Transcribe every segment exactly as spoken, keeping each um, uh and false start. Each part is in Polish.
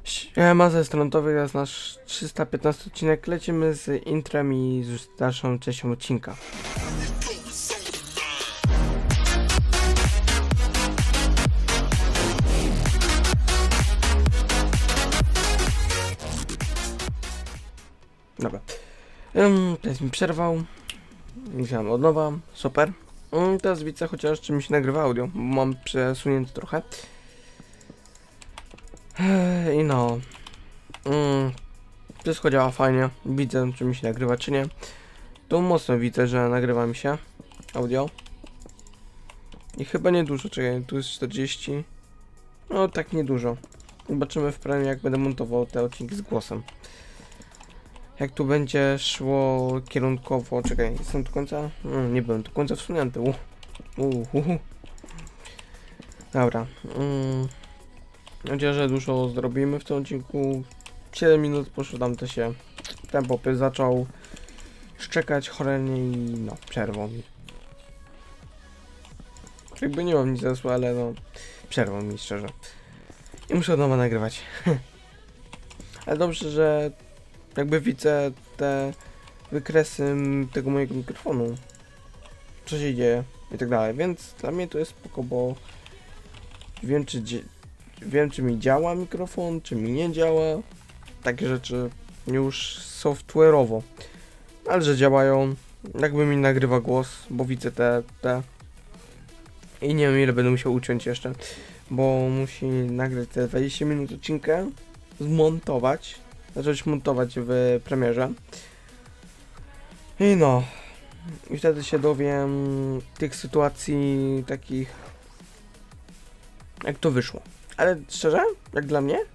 Siema, ze Strontowy, to jest nasz trzysta piętnasty odcinek. Lecimy z intrem i z dalszą częścią odcinka. Dobra. Um, teraz mi przerwał. Musiałem od nowa. Super. Um, teraz widzę chociaż czy mi się nagrywa audio, bo mam przesunięte trochę. I no. Mm, wszystko działa fajnie. Widzę, czy mi się nagrywa, czy nie. Tu mocno widzę, że nagrywa mi się audio. I chyba niedużo, czekaj, tu jest czterdzieści. No tak niedużo. Zobaczymy w planie, jak będę montował te odcinki z głosem. Jak tu będzie szło kierunkowo, czekaj, jestem do końca? No, nie byłem do końca wsunięty. Uh. Uh, uh, uh. Dobra. Mm. Mam nadzieję, że dużo zrobimy w tym odcinku. siedem minut poszło, tam to się tempo zaczął szczekać cholernie i no, przerwał mi. Jakby nie mam nic za złe, ale no, przerwał mi szczerze. I muszę od nowa nagrywać. Ale dobrze, że jakby widzę te wykresy tego mojego mikrofonu. Co się dzieje i tak dalej, więc dla mnie to jest spoko, bo wiem czy wiem czy mi działa mikrofon, czy mi nie działa. Takie rzeczy już software'owo, ale że działają, jakby mi nagrywa głos, bo widzę te, te i nie wiem ile będę musiał uciąć jeszcze, bo musi nagrać te dwadzieścia minut odcinka, zmontować, zacząć montować w Premierze i no, i wtedy się dowiem tych sytuacji takich, jak to wyszło, ale szczerze, jak dla mnie,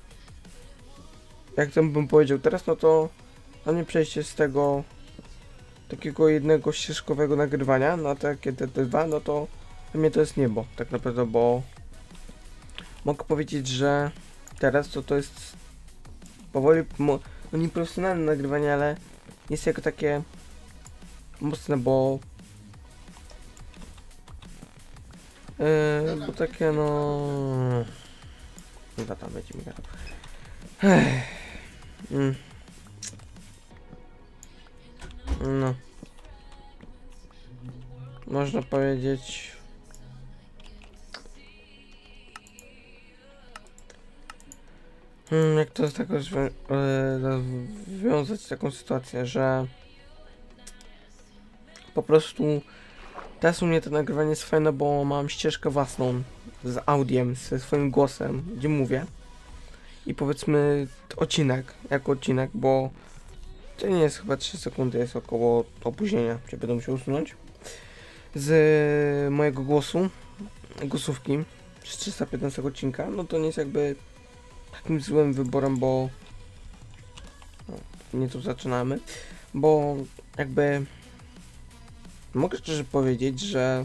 jak to bym powiedział teraz, no to dla mnie przejście z tego takiego jednego ścieżkowego nagrywania na takie te, te dwa, no to dla mnie to jest niebo, tak naprawdę, bo mogę powiedzieć, że teraz to to jest powoli, mo, no nie profesjonalne nagrywanie, ale jest jako takie mocne, bo yy, bo takie no chyba tam będzie mi gadał. Mm. No. Można powiedzieć. Hmm, jak to z tego związać taką sytuację, że po prostu teraz u mnie to nagrywanie jest fajne, bo mam ścieżkę własną z audiem, ze swoim głosem, gdzie mówię. I powiedzmy odcinek, jako odcinek, bo to nie jest chyba trzy sekundy, jest około opóźnienia, gdzie będę musiał usunąć z mojego głosu, głosówki z trzysta piętnastego odcinka. No to nie jest jakby takim złym wyborem, bo no, nie tu zaczynamy, bo jakby mogę szczerze powiedzieć, że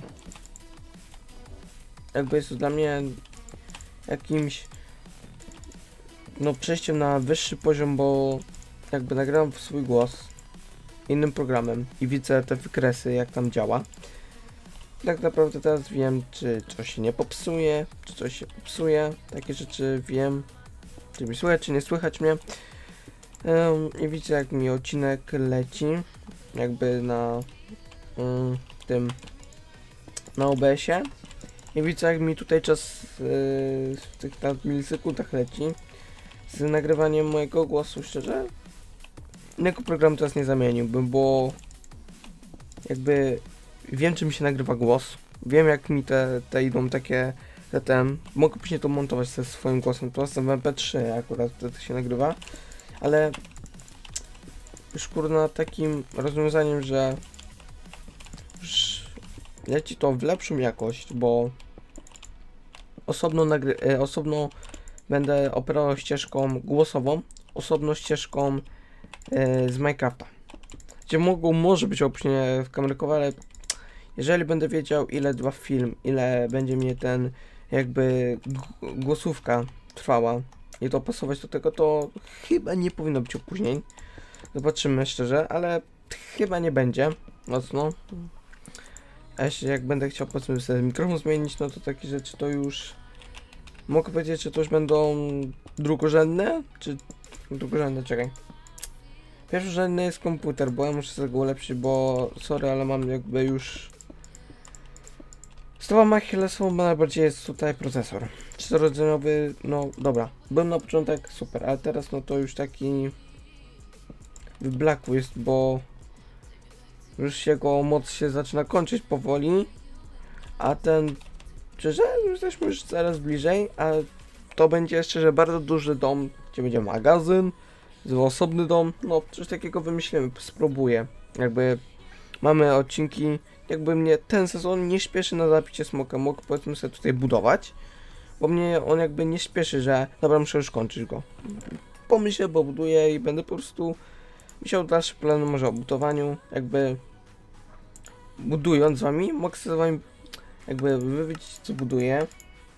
jakby jest to dla mnie jakimś no przejściem na wyższy poziom, bo jakby nagrałem swój głos innym programem i widzę te wykresy, jak tam działa. Tak naprawdę teraz wiem, czy coś się nie popsuje, czy coś się popsuje. Takie rzeczy wiem, czy mi słychać, czy nie słychać mnie. Um, I widzicie, jak mi odcinek leci, jakby na um, tym, na O B S-ie. I widzicie, jak mi tutaj czas yy, w tych tam milisekundach leci z nagrywaniem mojego głosu. Szczerze, innego programu teraz nie zamieniłbym, bo jakby wiem, czy mi się nagrywa głos, wiem, jak mi te, te idą takie, te ten, mogę później to montować ze swoim głosem, to jestem w M P trzy akurat wtedy się nagrywa, ale już kurna takim rozwiązaniem, że już leci to w lepszą jakość, bo osobno, nagry e, osobno będę operował ścieżką głosową, osobno ścieżką e, z Minecrafta, gdzie mogą, może być opóźnienie w kamerkowe, ale jeżeli będę wiedział, ile trwa film, ile będzie mnie ten jakby głosówka trwała i to pasować do tego, to chyba nie powinno być opóźnień. Zobaczymy szczerze, ale chyba nie będzie mocno. A jeśli jak będę chciał powiedzmy sobie mikrofon zmienić, no to takie rzeczy to już mogę powiedzieć, że to już będą drugorzędne, czy drugorzędne, czekaj. Pierwszorzędny jest komputer, bo ja muszę sobie go ulepszyć, bo sorry, ale mam jakby już stopą achillesową najbardziej jest tutaj procesor. Czterorodzeniowy, no dobra, był na początek super, ale teraz no to już taki wyblakły jest, bo już jego moc się zaczyna kończyć powoli, a ten, szczerze, już jesteśmy już coraz bliżej, a to będzie szczerze bardzo duży dom, gdzie będzie magazyn, osobny dom, no coś takiego wymyślimy, spróbuję, jakby mamy odcinki, jakby mnie ten sezon nie śpieszy na zapicie smoka, mógł powiedzmy sobie tutaj budować, bo mnie on jakby nie śpieszy, że dobra, muszę już kończyć go, pomyślę, bo buduję i będę po prostu myślał dalsze plany może o budowaniu, jakby budując z wami, mogę sobie z wami jakby wy widzicie co buduję,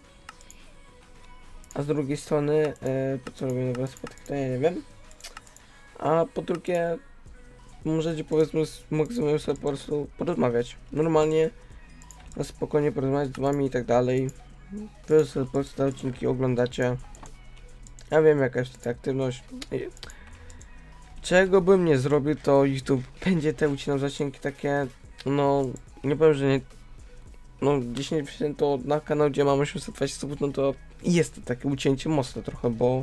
a z drugiej strony yy, po co robię nowe spotkanie, to ja nie wiem, a po drugie możecie powiedzmy mogę sobie po prostu porozmawiać, normalnie na spokojnie porozmawiać z wami i tak dalej, wy sobie po prostu te odcinki oglądacie, ja wiem jaka jest ta aktywność. Czego bym nie zrobił, to YouTube będzie te ucinał zasięgi takie, no nie powiem, że nie, no dziesięć procent to na kanał, gdzie mam osiemset dwadzieścia subów, no to jest to takie ucięcie mocne trochę, bo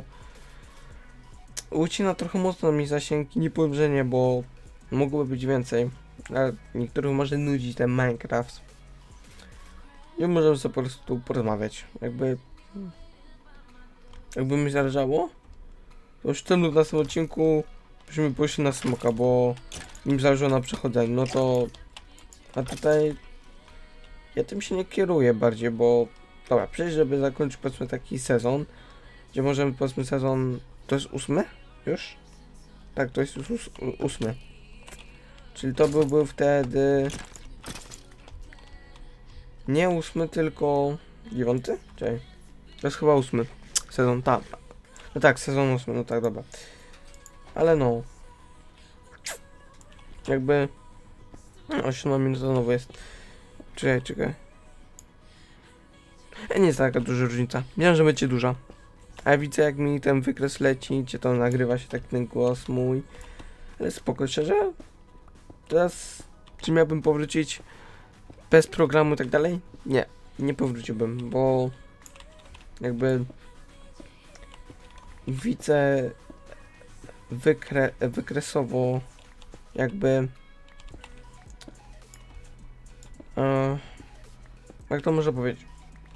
ucina trochę mocno mi zasięgi, nie powiem, że nie, bo mogłoby być więcej, ale niektórych może nudzić ten Minecraft i możemy sobie po prostu porozmawiać, jakby jakby mi zależało, to już w tym następnym odcinku byśmy poszli na smoka, bo im zależy na przechodzeniu, no to a tutaj ja tym się nie kieruję bardziej, bo dobra, przecież żeby zakończyć powiedzmy taki sezon, gdzie możemy powiedzmy sezon, to jest ósmy już? Tak, to jest już ós ósmy, czyli to byłby wtedy nie ósmy, tylko dziewiąty? Czekaj, to jest chyba ósmy sezon, tak, no tak, sezon ósmy, no tak, dobra. Ale no, jakby osiemnaście minut znowu jest. Czekaj, czekaj. E, nie jest taka duża różnica. Wiem, że będzie duża. A ja widzę jak mi ten wykres leci, gdzie to nagrywa się tak ten głos mój. Ale spoko, szczerze. Teraz, czy miałbym powrócić bez programu i tak dalej? Nie, nie powróciłbym, bo jakby widzę Wykre wykresowo jakby e, jak to można powiedzieć,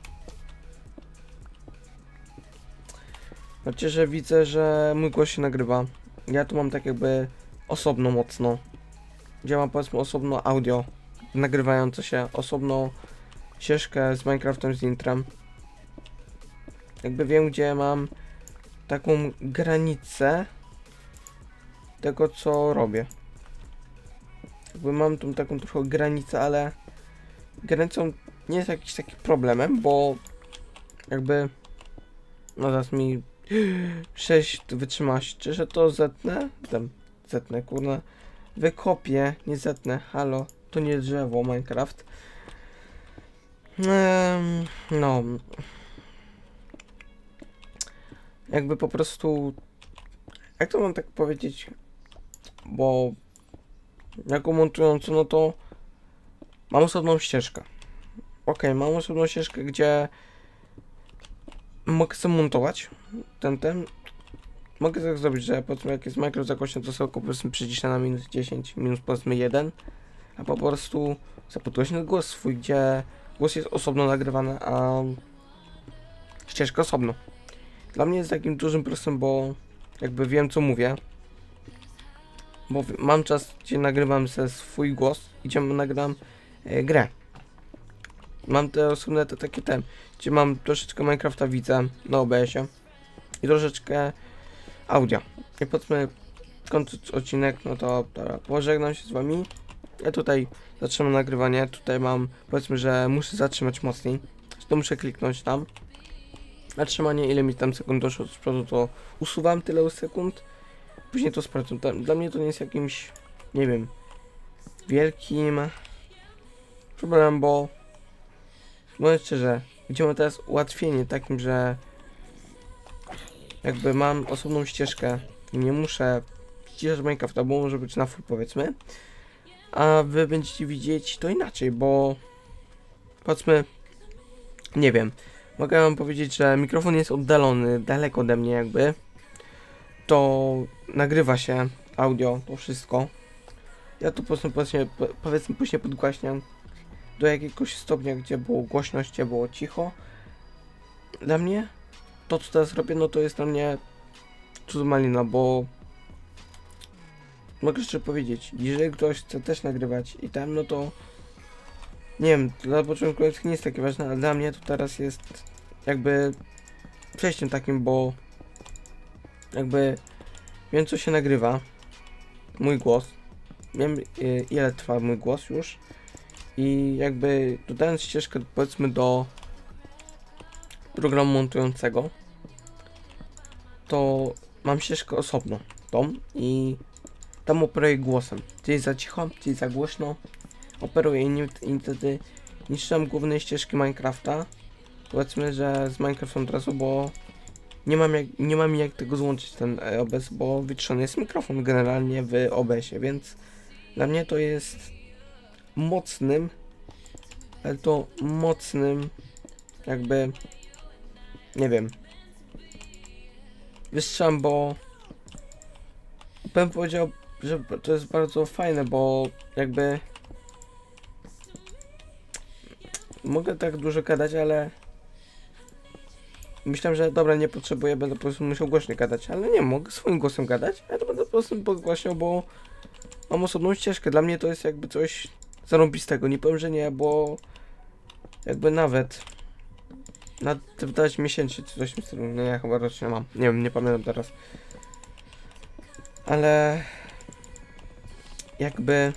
znaczy, że widzę, że mój głos się nagrywa, ja tu mam tak jakby osobno mocno, gdzie mam powiedzmy osobno audio nagrywające się, osobno ścieżkę z Minecraftem z intrem, jakby wiem gdzie mam taką granicę tego co robię. Jakby mam tu taką trochę granicę, ale granicą nie jest jakiś taki problemem, bo jakby no zaraz mi sześć wytrzymałości, czy że to zetnę? Tam zetnę, kurna. Wykopię, nie zetnę, halo, to nie drzewo Minecraft. Ehm, no jakby po prostu jak to mam tak powiedzieć, bo jako montujący, no to mam osobną ścieżkę. Ok, mam osobną ścieżkę, gdzie mogę sobie montować ten, ten. Mogę tak zrobić, że powiedzmy jak jest Minecraft zakośny, to sobie powiedzmy przyciszę na minus dziesięć, minus powiedzmy jeden, a po prostu zapodgłośnię głos swój, gdzie głos jest osobno nagrywany, a ścieżka osobno. Dla mnie jest takim dużym plusem, bo jakby wiem co mówię, bo mam czas, gdzie nagrywam sobie swój głos i gdzie nagram e, grę. Mam te osobne te takie te, gdzie mam troszeczkę Minecrafta widzę na O B S-ie i troszeczkę audio. I powiedzmy kończąc odcinek, no to dobra, pożegnam się z wami. Ja tutaj zatrzymam nagrywanie, tutaj mam powiedzmy, że muszę zatrzymać mocniej, to muszę kliknąć tam. Zatrzymanie, ile mi tam sekund doszło z przodu, to usuwam tyle sekund, później to sprawdzam. Dla mnie to nie jest jakimś, nie wiem, wielkim problemem, bo mówiąc szczerze, gdzie mam teraz ułatwienie takim, że jakby mam osobną ścieżkę i nie muszę ściszać Minecrafta, bo może być na full, powiedzmy, a wy będziecie widzieć to inaczej, bo powiedzmy, nie wiem, mogę wam powiedzieć, że mikrofon jest oddalony daleko ode mnie jakby, to nagrywa się audio, to wszystko. Ja tu po prostu powiedzmy, powiedzmy później podgłaśniam do jakiegoś stopnia, gdzie było głośność, gdzie było cicho. Dla mnie to, co teraz robię, no to jest dla mnie cud malina, bo mogę jeszcze powiedzieć, jeżeli ktoś chce też nagrywać i tam, no to nie wiem, dla początkujących nie jest takie ważne, ale dla mnie to teraz jest jakby przejściem takim, bo jakby wiem, co się nagrywa, mój głos, wiem ile trwa mój głos już i jakby dodając ścieżkę, powiedzmy, do programu montującego, to mam ścieżkę osobną tą i tam operuję głosem, gdzieś za cicho, gdzieś za głośno, operuję i wtedy niszczę głównej ścieżki Minecrafta, powiedzmy, że z Minecraftem od razu, bo nie mam jak, nie mam jak tego złączyć, ten O B S, bo wytrzony jest mikrofon generalnie w O B S ie, więc dla mnie to jest mocnym, ale to mocnym jakby, nie wiem, wystrzałem, bo bym powiedział, że to jest bardzo fajne, bo jakby mogę tak dużo gadać, ale myślałem, że dobra, nie potrzebuję, będę po prostu musiał głośno gadać, ale nie, mogę swoim głosem gadać, ja to będę po prostu podgłaśniał, bo mam osobną ścieżkę. Dla mnie to jest jakby coś zarąbistego, nie powiem, że nie, bo jakby nawet na wydać miesięcznie czy coś w tym stylu, nie, ja chyba rocznie mam, nie wiem, nie pamiętam teraz, ale jakby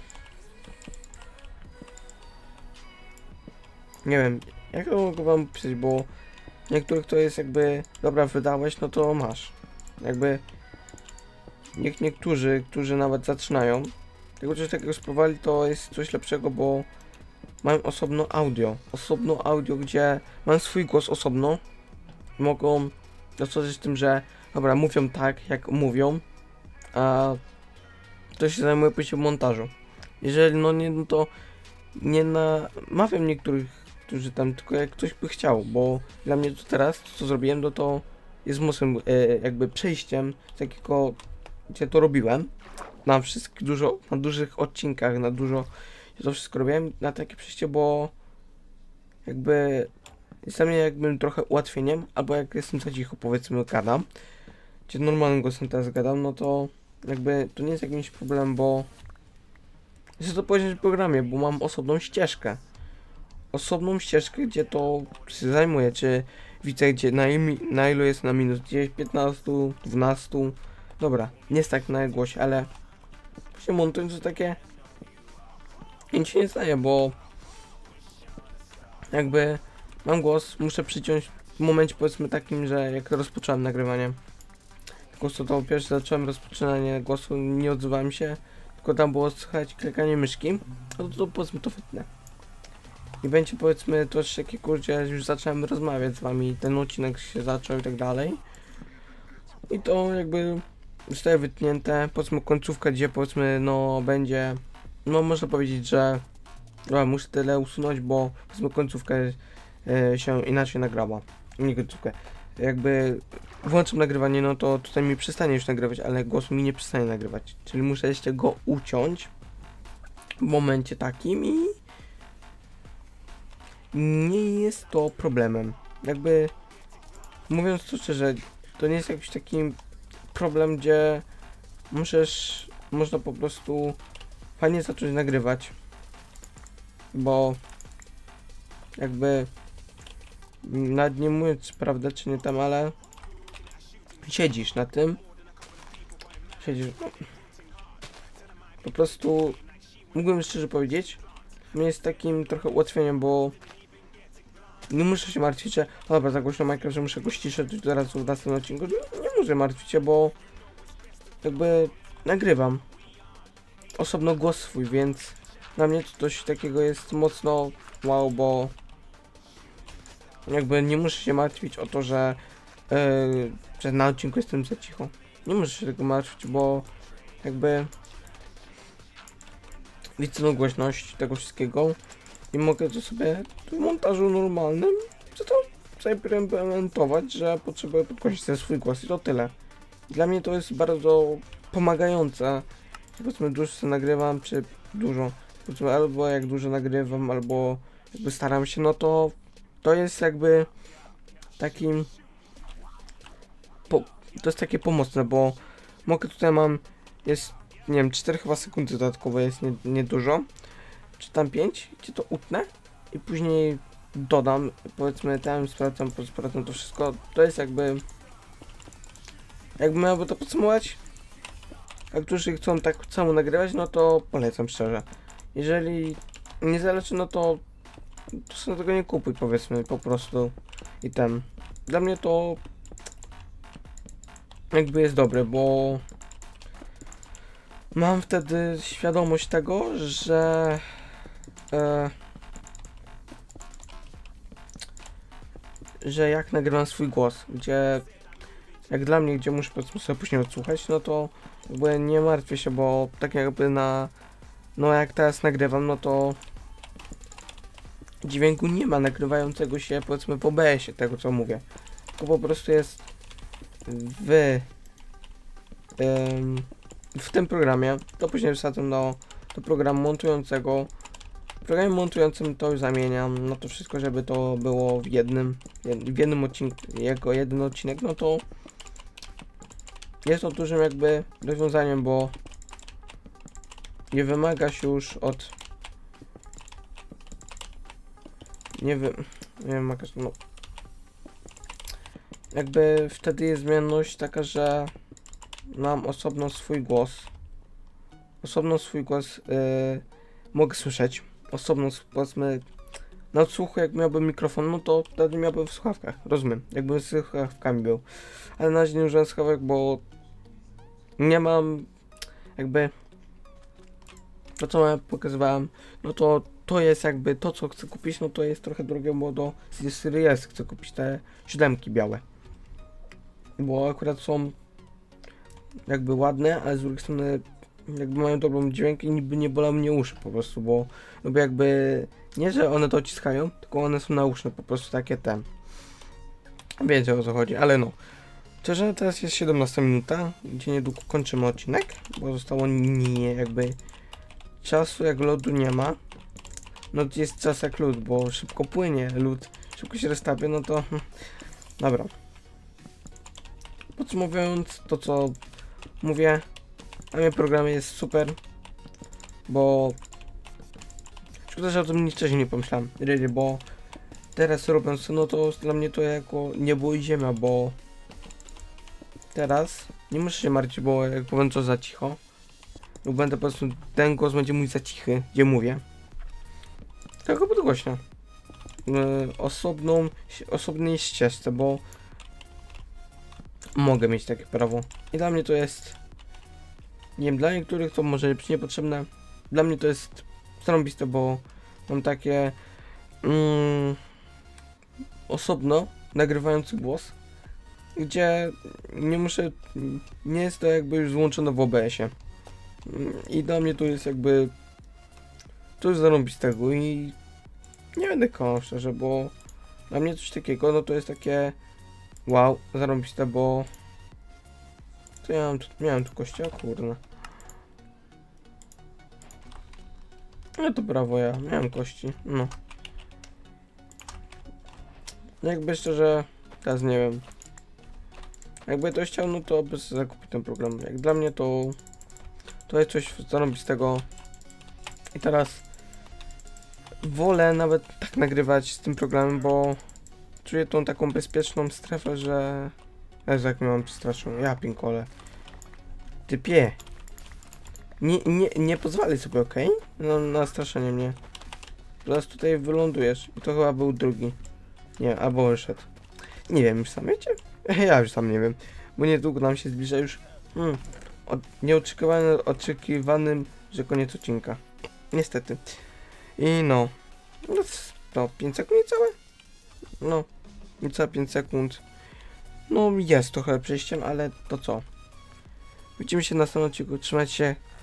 nie wiem, jak to mogę wam pisać, bo niektórych to jest jakby, dobra, wydałeś, no to masz, jakby niech niektórzy, którzy nawet zaczynają, tego coś takiego spróbowali, to jest coś lepszego, bo mam osobno audio, osobno audio, gdzie mam swój głos osobno, mogą dostosować tym, że dobra, mówią tak, jak mówią, a to się zajmuje później w montażu. Jeżeli no nie, no to nie namawiam niektórych, którzy tam, tylko jak ktoś by chciał, bo dla mnie to teraz, to co zrobiłem, no to jest mocnym e, jakby przejściem z takiego, gdzie to robiłem, na wszystkich dużo, na dużych odcinkach, na dużo, ja to wszystko robiłem, na takie przejście, bo jakby jest dla mnie jakby trochę ułatwieniem, albo jak jestem za cicho, powiedzmy, gadam, gdzie normalnym głosem teraz gadam, no to jakby to nie jest jakimś problemem, bo chcę to powiedzieć w programie, bo mam osobną ścieżkę. Osobną ścieżkę, gdzie to się zajmuje, czy widzę, gdzie na, imi, na ilu jest na minus, gdzieś piętnaście, dwanaście, dobra, nie jest tak na głosie, ale się montując to takie nic się nie staje, bo jakby mam głos, muszę przyciąć w momencie, powiedzmy, takim, że jak rozpocząłem nagrywanie głosu, to pierwszy zacząłem rozpoczynanie głosu, nie odzywałem się, tylko tam było słychać klikanie myszki, no to, to powiedzmy to wytnę. I będzie, powiedzmy, troszkę takie, kurczę, już zacząłem rozmawiać z wami, ten odcinek się zaczął i tak dalej. I to jakby zostaje wytnięte, powiedzmy końcówka, gdzie powiedzmy, no będzie, no można powiedzieć, że no, muszę tyle usunąć, bo powiedzmy końcówkę e, się inaczej nagrała, nie końcówkę. Jakby włączam nagrywanie, no to tutaj mi przestanie już nagrywać, ale głos mi nie przestanie nagrywać, czyli muszę jeszcze go uciąć w momencie takim i nie jest to problemem. Jakby mówiąc to szczerze, to nie jest jakiś taki problem, gdzie możesz, można po prostu fajnie zacząć nagrywać, bo jakby nawet nie mówiąc prawda czy nie tam, ale siedzisz na tym, siedzisz, po prostu mógłbym szczerze powiedzieć, mnie jest takim trochę ułatwieniem, bo nie muszę się martwić, że o, dobra, za głośno Minecraft, że muszę go ściszać teraz w następnym odcinku, nie, nie muszę martwić się, bo jakby nagrywam osobno głos swój, więc dla mnie to coś takiego jest mocno wow, bo jakby nie muszę się martwić o to, że, yy, że na odcinku jestem za cicho. Nie muszę się tego martwić, bo jakby widzę głośność tego wszystkiego i mogę to sobie w montażu normalnym co to sobie implementować, że potrzebuję podgłosić ten swój głos i to tyle. Dla mnie to jest bardzo pomagające. Powiedzmy dużo co nagrywam, czy dużo, powiedzmy albo jak dużo nagrywam, albo jakby staram się, no to to jest jakby takim po, to jest takie pomocne, bo mogę tutaj mam, jest nie wiem, cztery chyba sekundy dodatkowe, jest nie, nie dużo, czy tam pięć, gdzie to utnę i później dodam, powiedzmy tam sprawdzam, sprawdzam to wszystko, to jest jakby jakby miałby to podsumować, jak którzy chcą tak samo nagrywać, no to polecam szczerze. Jeżeli nie zależy, no to to sobie tego nie kupuj, powiedzmy, po prostu i ten. Dla mnie to jakby jest dobre, bo mam wtedy świadomość tego, że e, że jak nagrywam swój głos, gdzie jak dla mnie, gdzie muszę powiedzmy sobie później odsłuchać, no to jakby nie martwię się, bo tak jakby na no jak teraz nagrywam, no to dźwięku nie ma nagrywającego się powiedzmy po B S-ie tego co mówię, tylko po prostu jest w ym, w tym programie, to później wsadzam do, do programu montującego. W programie montującym to już zamieniam, no to wszystko, żeby to było w jednym w jednym odcinku, jako jeden odcinek, no to jest to dużym jakby rozwiązaniem, bo nie wymaga się już od nie wiem, nie wiem jakaś, no jakby wtedy jest zmienność taka, że mam osobno swój głos, osobno swój głos yy, mogę słyszeć, osobno powiedzmy na odsłuchu jak miałbym mikrofon, no to wtedy miałbym w słuchawkach, rozumiem, jakbym z słuchawkami był, ale na razie nie używam słuchawek, bo nie mam jakby to co ja pokazywałem, no to to jest jakby to co chcę kupić, no to jest trochę drogie, bo do Series chcę kupić te siódemki białe, bo akurat są jakby ładne, ale z drugiej strony jakby mają dobrą dźwięk i niby nie bolą mnie uszy po prostu, bo lubię jakby nie, że one to odciskają, tylko one są nauszne, po prostu takie ten. Wiecie o co chodzi, ale no. Szczerze, teraz jest siedemnasta minuta, gdzie niedługo kończymy odcinek, bo zostało nie jakby czasu jak lodu nie ma. No jest czas jak lód, bo szybko płynie lód, szybko się roztapia, no to dobra. Podsumowując to co mówię, a mnie program jest super, bo szkoda, że o tym wcześniej nie pomyślałem, really, bo teraz robiąc no to dla mnie to jako niebo i ziemia, bo teraz nie muszę się martwić, bo jak powiem to za cicho lub będę po prostu, ten głos będzie mój za cichy, gdzie mówię, tylko podgłośno yy, osobną, osobnej ścieżce, bo mogę mieć takie prawo i dla mnie to jest, nie wiem, dla niektórych to może być niepotrzebne, dla mnie to jest zarąbiste, bo mam takie mm, osobno nagrywający głos, gdzie nie muszę, nie jest to jakby już złączone w O B S-ie i dla mnie to jest jakby to jest zarąbistego i nie będę kochał szczerze, bo dla mnie coś takiego, no to jest takie wow, zarąbiste, bo to ja mam tu, miałem tu kościa, kurna. No to brawo, ja miałem kości, no. Jakby szczerze, teraz nie wiem. Jakby to chciał, no to by zakupić ten program. Jak dla mnie to to jest coś zarąbistego. I teraz wolę nawet tak nagrywać z tym programem, bo czuję tą taką bezpieczną strefę, że Jezu, jak mnie mam przestraszył, ja pinkole. Typie. Nie, nie, nie pozwalaj sobie, okej? Okay? No, na straszenie mnie. Zaraz tutaj wylądujesz. I to chyba był drugi. Nie, albo wyszedł. Nie wiem, już sam wiecie? Ja już sam nie wiem. Bo niedługo nam się zbliża już hmm, od, nieoczekiwanym, oczekiwanym, że koniec odcinka. Niestety. I no. No, to pięć sekund niecałe? No. niecałe pięć sekund. No jest trochę przejściem, ale to co? Widzimy się na następnym odcinku, trzymajcie się,